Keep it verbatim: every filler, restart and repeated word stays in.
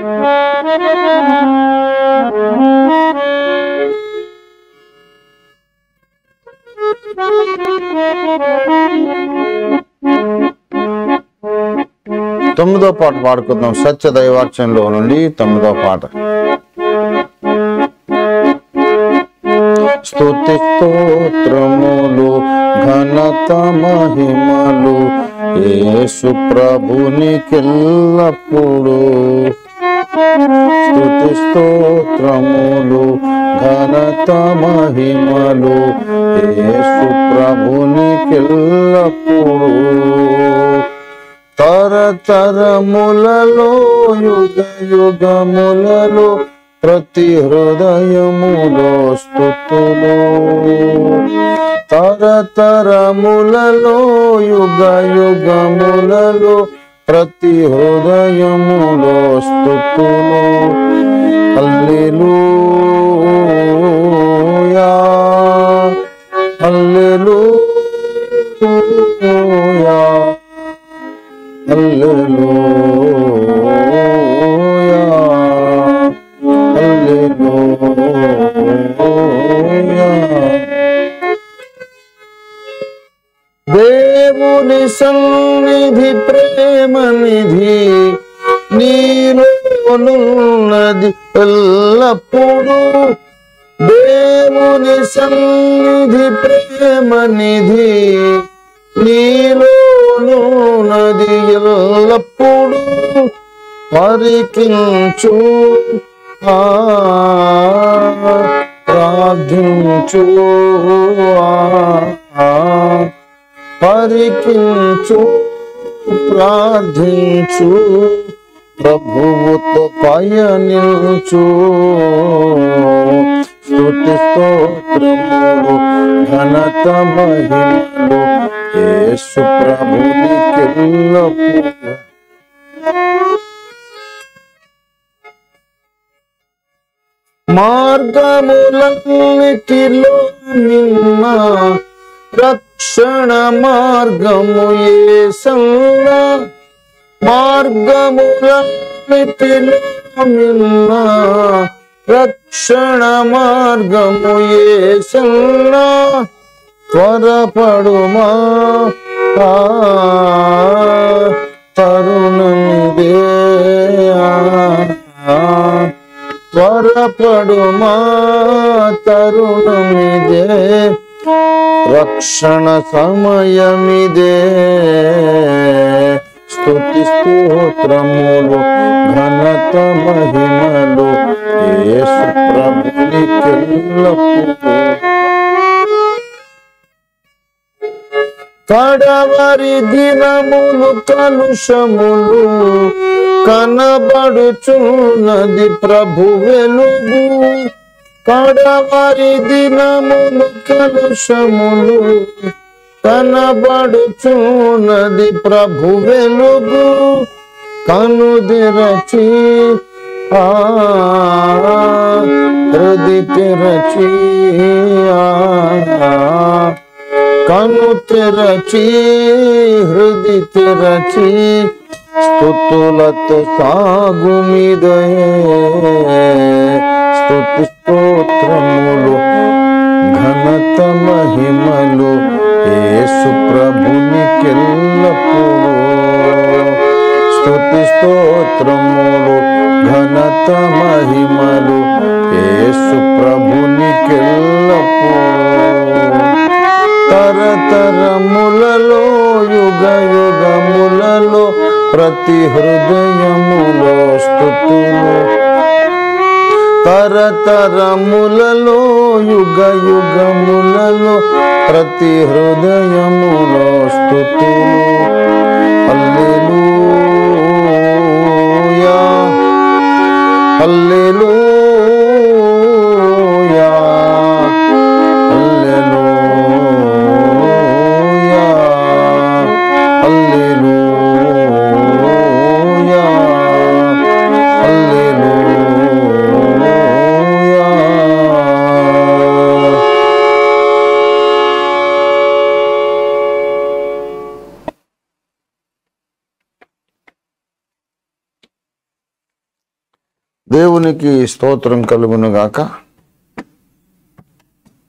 తొమ్మిదో పాట పాడుకుందాం. సత్య దైవార్చనలో నుండి తొమ్మిదో పాట. స్తుతి స్తోత్రములు ఘనత మహిమలు యేసు ప్రభునికెల్లప్పుడు. స్తుతి స్తోత్రములు ఘనత మహిమలు యేసు ప్రభునికెల్లప్పుడు. తరతరములలో యుగ యుగములలో ప్రతి హృదయములో స్తుతులు. తరతరములలో యుగ యుగములలో ప్రతి హృదయములో స్తుతులు. హల్లెలూయా హల్లెలూయా హల్లెలూయా హల్లెలూయా. దేవుని సన్నిధి ప్రేమ నిధి నీలోనున్నది ఎల్లప్పుడూ. దేవుని సన్నిధి ప్రేమ నిధి నీలోనున్నది ఎల్లప్పుడూ. పరికించు ఆ ప్రార్థించు ఆ పరికించు ప్రార్థించు ప్రభువుతో పయనించు. స్తుతి స్తోత్రములు ఘనత మహిమలు యేసు ప్రభునికెల్లప్పుడు. మార్గములన్నిటిలో నిన్న రక్షణ మార్గము యేసయ్యా. మార్గములన్నిటిలో నిన్న రక్షణ మార్గము యేసయ్యా. త్వరపడుమా తరుణమిదే త్వరపడుమా తరుణమిదే రక్షణ సమయమిదే. స్తుతి స్తోత్రములు ఘనత మహిమలు యేసు ప్రభునికెల్లప్పుడు. కడవరి దినములు కలుషములు కనబడుచున్నది ప్రభు వెలుగు. కడవరి దినములు కలుషములు కనబడుచున్నది ప్రభు వెలుగు. కనుదెరచి ఆ హృది తెరచి కను తెరచి హృది తెరచి స్తుతులతో సాగుమిదే. స్తుతి స్తోత్రములు ఘనత మహిమలు యేసు ప్రభునికెల్లప్పుడు. స్తుతి స్తోత్రములు ఘనత మహిమలు యేసు ప్రభునికెల్లప్పుడు. తరతరములలో యుగ యుగములలో ప్రతి హృదయములో స్తుతులు. తరతరములలో యుగ యుగములలో ప్రతి హృదయములో స్తుతులు. హల్లెలూయా హల్లెలూయా హల్లెలూయా హల్లెలూయా హల్లెలూయా. దేవునికి స్తోత్రం కలుగును గాక.